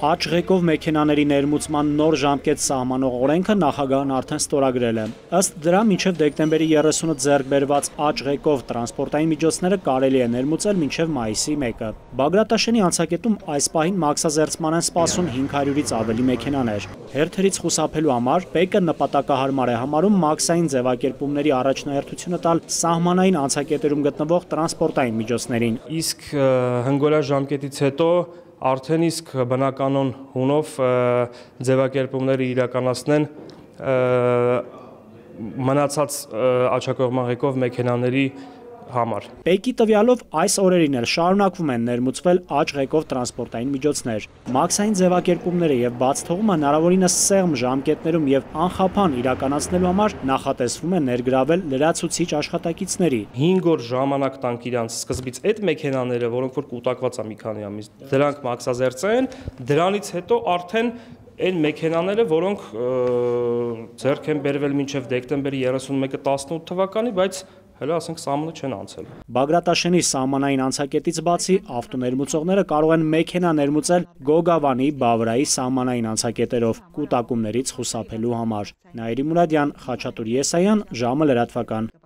Աճ ղեկով մեքենաների ներմուծման նոր ժամկետ սահմանող օրենքը նախագահն արդեն ստորագրել է։ Ըստ դրա մինչև դեկտեմբերի 30-ը ձեռք բերված աճ ղեկով տրանսպորտային միջոցները կարելի է ներմուծել մինչև մայիսի 1-ը։ Բագրատաշենի անցակետում այս պահին մաքսազերծման են սպասում 500-ից ավելի մեքենաներ։ Հերթերից խուսափելու համար ՊԵԿ-ը նպատակահարմար է համարում մաքսային ձևակերպումների առաջնահերթությունը տալ սահմանային անցակետերում գտնվող տրանսպորտային միջոցներին։ Իսկ հնգորոշ ժամկետից հետո արդեն իսկ բնականon հունով ձևակերպումները իրականացնեն մնացած աջակողման ղեկով մեքենաների համար։ ՊԵԿ-ի տվյալով այս օրերին էլ շարունակվում են ներմուծվել աճ ղեկով տրանսպորտային միջոցներ։ Մաքսային ձևակերպումները եւ բաց թողումը հնարավորինս սեղմ ժամկետներում եւ անխափան իրականացնելու համար նախատեսվում է ներգրավել լրացուցիչ աշխատակիցների։ 5 օր ժամանակ տանք իրանց սկզբից այդ մեքենաները, որոնք որ կուտակված է մի քանի ամիս, դրանք մաքսազերծեն, դրանից հետո արդեն այն մեքենաները, որոնք ձեռք են բերվել մինչև դեկտեմբերի 31-18 թվականի, բայց հələ ասենք սահմանը չեն անցել։ Բագրատաշենի սահմանային անցակետից բացի ավտոներմուծողները կարող են մեքենա ներմուծել Գոգավանի, Բավրայի սահմանային անցակետերով կուտակումներից խուսափելու համար։ Նաիրի Մուրադյան, Խաչատուր Եսայան, ժամը լրատվական։